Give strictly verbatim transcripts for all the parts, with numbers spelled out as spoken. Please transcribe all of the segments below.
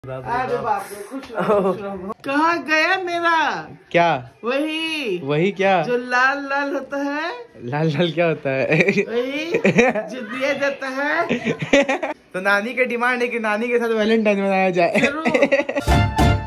अरे बाप रे, खुश रहो, खुश रहो। कहाँ गया मेरा? क्या? वही वही क्या जो लाल लाल होता है? लाल लाल क्या होता है? वही जो दिया जाता है। तो नानी की डिमांड है कि नानी के साथ वैलेंटाइन मनाया जाए।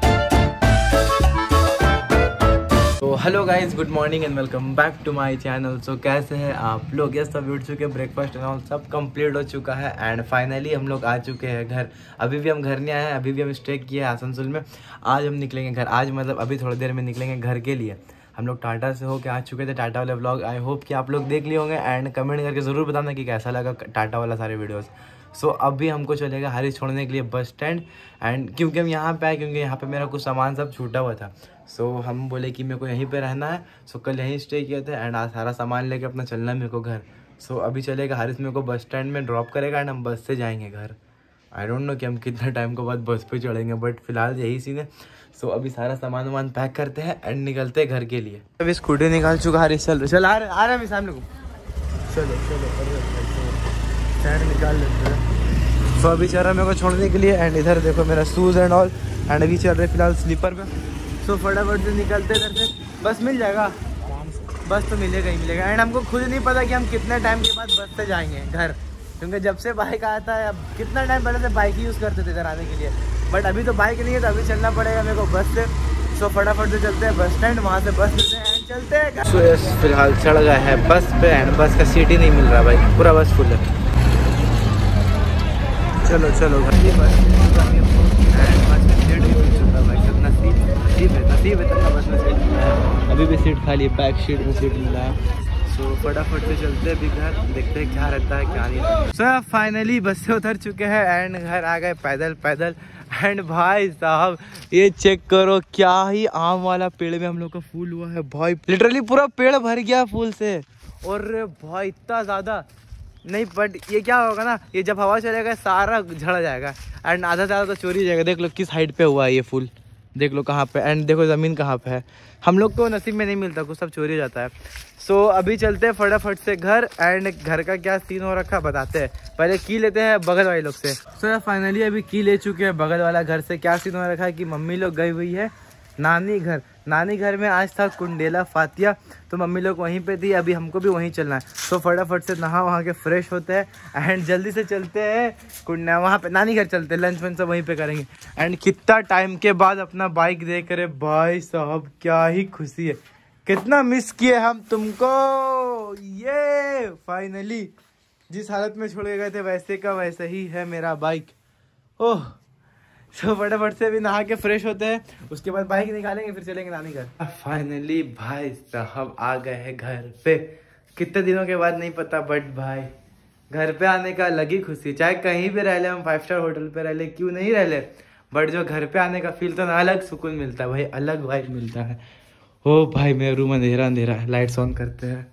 तो hello guys, good morning and welcome back to my channel. So कैसे हैं आप लोग? यस, सब उठ चुके हैं, ब्रेकफास्ट एंड ऑल सब कंप्लीट हो चुका है एंड फाइनली हम लोग आ चुके हैं घर। अभी भी हम घर नहीं आए हैं, अभी भी हम स्टे किए हैं आसनसोल में। आज हम निकलेंगे घर, आज मतलब अभी थोड़ी देर में निकलेंगे घर के लिए। हम लोग टाटा से होके आ चुके थे, टाटा वाले व्लॉग आई होप कि आप लोग देख लिए होंगे एंड कमेंट करके ज़रूर बताना कि कैसा लगा टाटा वाला सारे वीडियोज़। सो so, अभी हमको चलेगा हरीश छोड़ने के लिए बस स्टैंड एंड क्योंकि हम यहाँ पे आए, क्योंकि यहाँ पे मेरा कुछ सामान सब छूटा हुआ था। सो so, हम बोले कि मेरे को यहीं पे रहना है। सो so, कल यहीं स्टे किए थे एंड आज सारा सामान लेके अपना चलना है मेरे को घर। सो so, अभी चलेगा हरीश मेरे को बस स्टैंड में ड्रॉप करेगा एंड हम बस से जाएंगे घर। आई डोंट नो कि हम कितना टाइम के बाद बस पे चढ़ेंगे, बट फिलहाल यही सीन है। सो so, अभी सारा सामान वामान पैक करते हैं एंड निकलते हैं घर के लिए। अभी स्कूटी निकाल चुका हरीश, चल चल आ रहे आ रहे सामने को, चलो चलो स्टैंड निकाल लेते हैं। तो अभी चल रहा है मेरे को छोड़ने के लिए एंड इधर देखो मेरा शूज़ एंड ऑल एंड अभी चल रहे फिलहाल स्लीपर पे। सो फटाफट से निकलते इधर से, बस मिल जाएगा, बस तो मिलेगा ही मिलेगा। एंड हमको खुद नहीं पता कि हम कितने टाइम के बाद बस से जाएंगे घर, क्योंकि जब से बाइक आता है, अब कितना टाइम पहले से बाइक ही यूज़ करते थे इधर आने के लिए, बट अभी तो बाइक नहीं है तो अभी चलना पड़ेगा मेरे को बस से। सो फटाफट से चलते हैं बस स्टैंड, वहाँ से बस लेते हैं एंड चलते हैं। सो यस, फिलहाल चढ़ गया है बस पे एंड बस का सीट ही नहीं मिल रहा भाई, पूरा बस फुल है। चलो चलो घर की बस नसीब है, नसीब है तक बस में सीट मिला है। अभी भी सीट खाली है, बैक सीट में सीट मिला है। सो so, फटाफट से चलते हैं अभी घर, देखते हैं क्या रहता है क्या नहीं। सर फाइनली बस से उतर चुके हैं एंड घर आ गए पैदल पैदल। एंड भाई साहब ये चेक करो, क्या ही आम वाला पेड़ में हम लोग का फूल हुआ है भाई, लिटरली पूरा पेड़ भर गया फूल से। और भाई इतना ज़्यादा नहीं, बट ये क्या होगा ना, ये जब हवा चलेगा सारा झड़ जाएगा एंड आधा से ज़्यादा तो चोरी हो जाएगा। देख लो किस हाइट पे हुआ है ये फूल, देख लो कहाँ पे, एंड देखो ज़मीन कहाँ पे है। हम लोग को नसीब में नहीं मिलता, कुछ सब चोरी हो जाता है। सो so, अभी चलते हैं फटाफट से घर एंड घर का क्या सीन हो रखा बताते हैं। पहले की लेते हैं बगल वाले लोग से। सो so, फाइनली अभी की ले चुके हैं बगल वाला घर से। क्या सीन हो रखा है कि मम्मी लोग गई हुई है नानी घर। नानी घर में आज था कुंडेला फातिया, तो मम्मी लोग वहीं पे थी, अभी हमको भी वहीं चलना है। सो फटाफट से नहा वहाँ के फ्रेश होते हैं एंड जल्दी से चलते हैं कुंडा वहाँ पे नानी घर चलते हैं, लंच वंच सब वहीं पे करेंगे। एंड कितना टाइम के बाद अपना बाइक देख रहे भाई साहब, क्या ही खुशी है, कितना मिस किए हम तुमको। ये फाइनली जिस हालत में छोड़ के गए थे वैसे का वैसे ही है मेरा बाइक। ओह, तो फटाफट से भी नहा के फ्रेश होते हैं, उसके बाद बाइक निकालेंगे फिर चलेंगे नानी घर। फाइनली भाई साहब आ गए हैं घर पे, कितने दिनों के बाद नहीं पता, बट भाई घर पे आने का अलग ही खुशी। चाहे कहीं भी रह ले, हम फाइव स्टार होटल पे रह ले, क्यों नहीं रह ले, बट जो घर पे आने का फील तो ना अलग सुकून मिलता है भाई, अलग वाइब मिलता है। ओ भाई मेरा रूम अंधेरा अंधेरा है, लाइट्स ऑन करते हैं।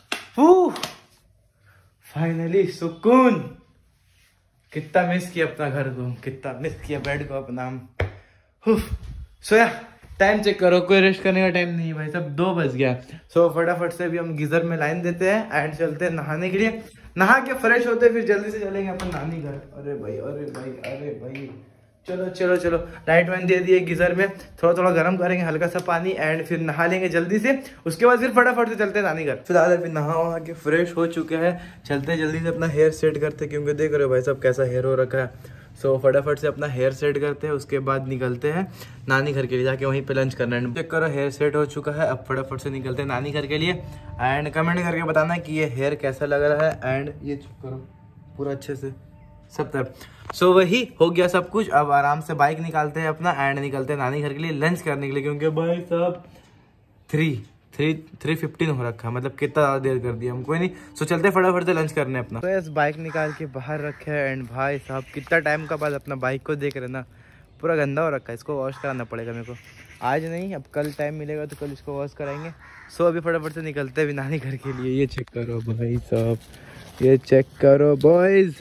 फाइनली सुकून। कितना मिस किया अपना घर को, कितना मिस किया बेड को अपना। सोया टाइम चेक करो, कोई रेस्ट करने का टाइम नहीं है भाई, सब दो बज गया। सो so, फटाफट से भी हम गीजर में लाइन देते हैं एंड चलते हैं नहाने के लिए। नहा के फ्रेश होते हैं फिर जल्दी से चलेंगे अपन नानी घर। अरे भाई अरे भाई अरे भाई चलो चलो चलो, लाइट वाइन दे दिए गीजर में, थोड़ा थोड़ा गर्म करेंगे हल्का सा पानी एंड फिर नहा लेंगे जल्दी से। उसके बाद फिर फटाफट से चलते हैं नानी घर। फिलहाल अभी नहा वहा के फ्रेश हो चुके हैं, चलते हैं जल्दी से अपना हेयर सेट करते हैं, क्योंकि देख रहे हो भाई सब कैसा हेयर हो रखा है। सो so, फटाफट से अपना हेयर सेट करते हैं, उसके बाद निकलते हैं नानी घर के लिए, जाके वहीं पे लंच करना है। चेक करो हेयर सेट हो चुका है, अब फटाफट से निकलते हैं नानी घर के लिए एंड कमेंट करके बताना कि ये हेयर कैसा लग रहा है। एंड ये चेक करो पूरा अच्छे से सब तरफ। सो so, वही हो गया सब कुछ, अब आराम से बाइक निकालते हैं अपना एंड निकलते हैं नानी घर के लिए लंच करने के लिए, क्योंकि भाई साहब थ्री थ्री थ्री फिफ्टीन हो रखा है, मतलब कितना ज़्यादा देर कर दिया हम। कोई नहीं, सो so, चलते फटाफट से लंच करने अपना। तो इस बाइक निकाल के बाहर रखे है एंड भाई साहब कितना टाइम का बाद अपना बाइक को देख रहे ना, पूरा गंदा हो रखा है, इसको वॉश कराना पड़ेगा मेरे को। आज नहीं, अब कल टाइम मिलेगा तो कल इसको वॉश कराएंगे। सो so, अभी फटाफट से निकलते हैं नानी घर के लिए। ये चेक करो भाई साहब, ये चेक करो बॉयज़,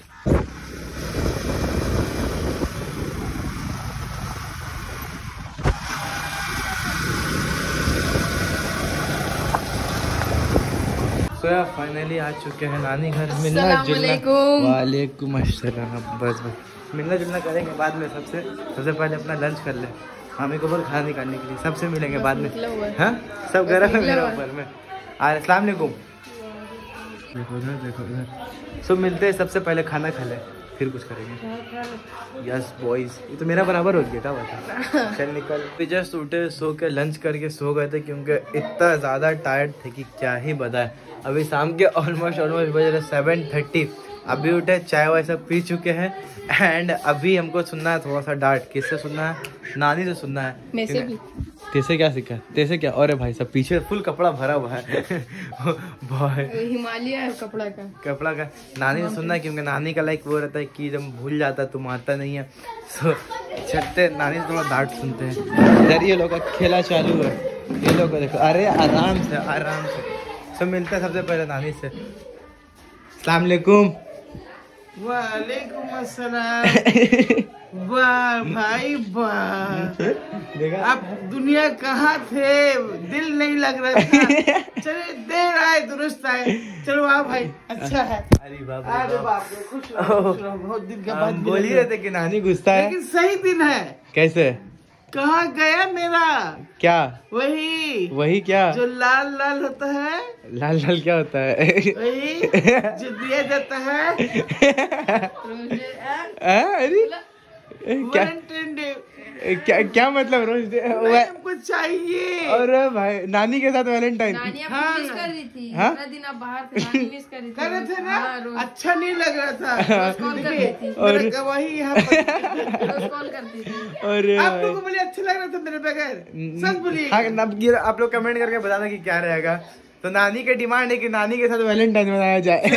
सोया फाइनली आ चुके हैं नानी घर। मिलना जुलना, वालेकुम अस्सलाम। बस बस मिलना जुलना करेंगे बाद में। सबसे सबसे पहले अपना लंच कर ले, हमें को बोल खाना निकालने के लिए। सबसे मिलेंगे बाद में। हाँ सब गर्म है मेरे ऊपर में। अस्सलाम वालेकुम। देखो उधर देखो उधर। सब मिलते हैं, सबसे पहले खाना खा ले फिर कुछ करेंगे। यस बॉयज, ये तो मेरा बराबर हो गया। क्या बात है, चल निकल। फिर जस्ट उठे, सो के लंच करके सो गए थे क्योंकि इतना ज़्यादा टायर्ड थे कि क्या ही बताए। अभी शाम के ऑलमोस्ट ऑलमोस्ट बज रहे सेवन थर्टी। अभी उठे, चाय वाय सब पी चुके हैं एंड अभी हमको सुनना है थोड़ा सा डांट। किससे सुनना है? नानी से सुनना है। मैं से भी। तेसे क्या सीखा? तेसे क्या? अरे भाई सब पीछे फुल कपड़ा भरा हुआ है। हिमालय है कपड़ा का कपड़ा का नानी से सुनना है क्योंकि नानी का लाइक वो रहता है कि जब भूल जाता है तुम आता नहीं है। सो चलते नानी से थोड़ा डांट सुनते हैं। इधर ये लोग का खेला चालू है, ये लोग को देखो। अरे आराम से आराम से। सब मिलते हैं सबसे पहले नानी से। अस्सलाम वालेकुम। वालेकुम अस्सलाम। वाह भाई वाह, आप दुनिया कहाँ थे? दिल नहीं लग रहा था। चलिए देर आए दुरुस्त आए। चलो आ भाई, अच्छा है। अरे बाप अरे बाप रे, खुश रहो खुश रहो। बहुत दिन के बाद बोल ही रहे थे कि नानी गुस्सा है, लेकिन सही दिन है। कैसे? कहाँ गया मेरा? क्या? वही वही क्या जो लाल लाल होता है? लाल लाल क्या होता है? वही जो दिया जाता है। अरे क्या क्या क्या मतलब रोज डे? हमको चाहिए। अरे भाई नानी के साथ वैलेंटाइन। हाँ मिस कर रही थी। हाँ? इतना दिन आप बाहर थे, नानी मिस कर रही थी। कर रहे थे ना? हाँ, रोज अच्छा नहीं लग रहा था। कॉल करती थी। और वही यहाँ पर रोज कॉल करती थी। अरे आप लोगों को बोले अच्छा लग रहा था मेरे बगैर? सच बोलिए। हाँ, अब ये आप लोग कमेंट करके बताना कि क्या रहेगा। तो नानी के डिमांड है कि नानी के साथ वैलेंटाइन मनाया जाए।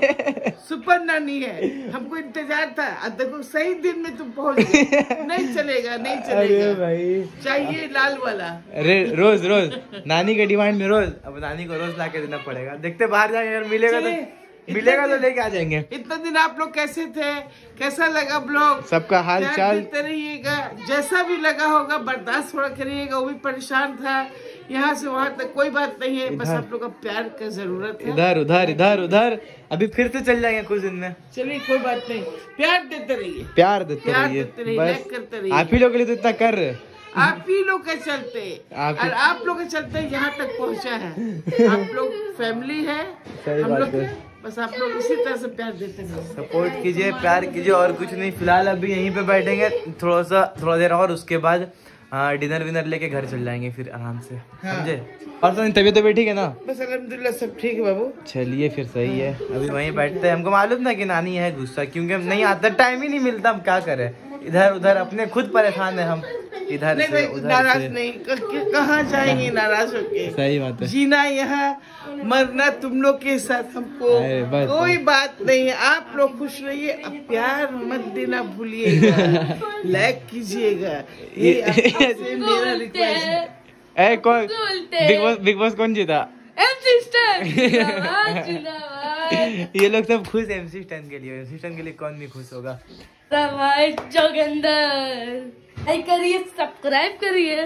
सुपर नानी है, हमको इंतजार था। अब देखो सही दिन में तुम पहुंच गए। नहीं चलेगा नहीं चलेगा। अरे भाई चाहिए लाल वाला। अरे रोज रोज नानी के डिमांड में रोज। अब नानी को रोज ला के देना पड़ेगा। देखते बाहर जाएंगे, अगर मिलेगा तो मिलेगा तो लेके आ जाएंगे। इतना दिन आप लोग कैसे थे? कैसा लगा ब्लॉग? सबका हाल चाल रहिएगा, जैसा भी लगा होगा बर्दाश्त थोड़ा करिएगा। वो भी परेशान था, यहाँ से वहाँ तक कोई बात नहीं है। बस आप लोग का प्यार का जरूरत है। इधर उधर इधर उधर। अभी फिर से चल जाएंगे कुछ दिन में। चलिए कोई बात नहीं, प्यार देते रहिए। प्यार देते प्यार रहिए, देते रहिए, बस लाइक करते रहिए। आप ही लोग के लिए तो इतना कर रहे। आप ही लोग के चलते आप और आप लोग के चलते यहाँ तक पहुँचा है। आप लोग फैमिली है, सही हम बात लोग है। बस आप लोग इसी तरह से प्यार देते रहिए। सपोर्ट कीजिए, प्यार कीजिए और कुछ नहीं। फिलहाल अभी यहीं पे बैठेंगे थोड़ा सा थोड़ा देर और, उसके बाद हाँ डिनर विनर लेके घर चल जाएंगे फिर आराम से। समझे? और तो तबीयत तो ठीक है ना? बस अल्हम्दुलिल्लाह सब ठीक है बाबू। चलिए फिर सही है। अभी वहीं बैठते हैं। हमको मालूम था कि नानी है गुस्सा, क्योंकि हम नहीं आता, टाइम ही नहीं मिलता। हम क्या करें, इधर उधर अपने खुद परेशान है हम, इधर नहीं से नहीं उधर नाराज से। नहीं, क- कहाँ जाएंगे नाराज होके? सही बात है। जीना यहाँ, मरना तुम लोग के साथ। हमको अरे बस कोई बात नहीं है। आप लोग खुश रहिए, अब प्यार मत देना भूलिएगा। लाइक कीजिएगा, ये आपसे मेरा रिक्वेस्ट है। ए कौन बिग बॉस बिग बॉस कौन जीता? एमसी स्टैन जिंदाबाद जिंदाबाद। ये लोग सब खुश एमसी स्टैन के लिए। एमसी स्टैन के लिए कौन नहीं खुश होगा? भाई जोगिंदर लाइक करिए, सब्सक्राइब करिए।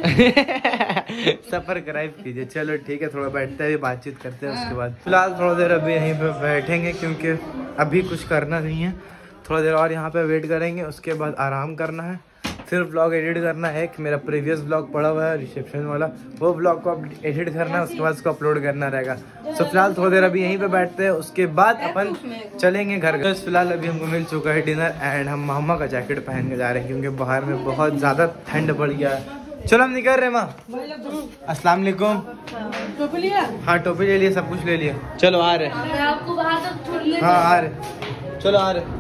सब्सक्राइब कीजिए। चलो ठीक है, थोड़ा बैठते हैं, बातचीत करते हैं उसके बाद। फिलहाल थोड़ा देर अभी यहीं पे बैठेंगे क्योंकि अभी कुछ करना नहीं है। थोड़ा देर और यहाँ पे वेट करेंगे, उसके बाद आराम करना है। फिर व्लॉग एडिट करना है। एक मेरा प्रीवियस व्लॉग पड़ा हुआ है रिसेप्शन वाला, वो व्लॉग को अब एडिट करना है, उसके बाद उसको अपलोड करना रहेगा। सो फिलहाल थोड़ी देर अभी यहीं पे बैठते हैं, उसके बाद अपन चलेंगे घर। बस फिलहाल अभी हमको मिल चुका है डिनर एंड हम मामा का जैकेट पहन के जा रहे हैं क्योंकि बाहर में बहुत ज़्यादा ठंड पड़ गया है। चलो हम निकल रहे हैं माँ। अस्सलाम वालेकुम। टोपी लिया? हाँ टोपी ले लिए, सब कुछ ले लिए। चलो आ रहे। मैं आपको बाहर तक छोड़ ले। हाँ आ रहे, चलो आ रहे।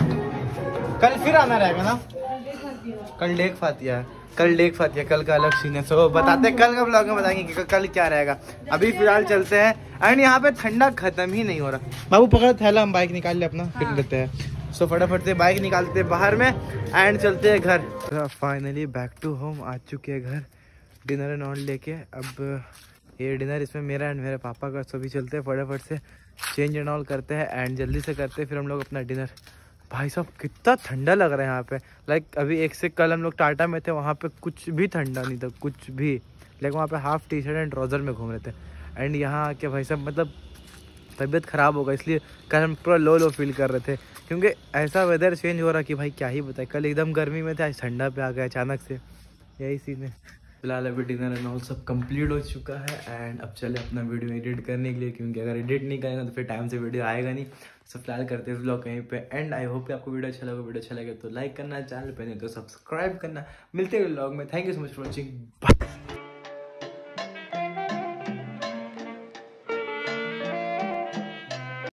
कल फिर आना रहेगा ना? कल लेक फातिया है, कल लेक फातिया, कल का अलग सीन है। सो बताते हैं कल का ब्लॉग में, बताएंगे कि कल क्या रहेगा। अभी फिलहाल चलते हैं एंड यहाँ पे ठंडा खत्म ही नहीं हो रहा। बाबू पकड़ थैला, हम बाइक निकाल ले अपना, फिर लेते हैं। सो फटाफट से बाइक निकालते हैं बाहर में एंड चलते हैं घर। फाइनली बैक टू होम आ चुके हैं घर, डिनर एंड ऑल लेके। अब ये डिनर इसमें मेरा एंड मेरे पापा का। सभी चलते हैं फटाफट से, चेंज एंड ऑल करते हैं एंड जल्दी से करते हैं फिर हम लोग अपना डिनर। भाई साहब कितना ठंडा लग रहा है यहाँ पे। लाइक अभी एक से कल हम लोग टाटा में थे, वहाँ पे कुछ भी ठंडा नहीं था, कुछ भी। लाइक वहाँ पे half T shirt and trouser में घूम रहे थे एंड यहाँ आके भाई साहब मतलब तबीयत ख़राब होगा, इसलिए कल हम पूरा लो लो फील कर रहे थे क्योंकि ऐसा वेदर चेंज हो रहा कि भाई क्या ही बताए। कल एकदम गर्मी में था, आज ठंडा पे आ गया अचानक से, यही सीन है। फिलहाल अभी डिनर एंड ऑल सब कंप्लीट हो चुका है एंड अब चले अपना वीडियो एडिट करने के लिए, क्योंकि अगर एडिट नहीं करेंगे तो फिर टाइम से वीडियो आएगा नहीं। सब फिलहाल करते हैं ब्लॉग कहीं पे एंड आई होप कि आपको वीडियो अच्छा लगा। वीडियो अच्छा लगे तो लाइक करना, चैनल पे नहीं तो सब्सक्राइब करना। मिलते हैं ब्लॉग में, thank you so much for watching.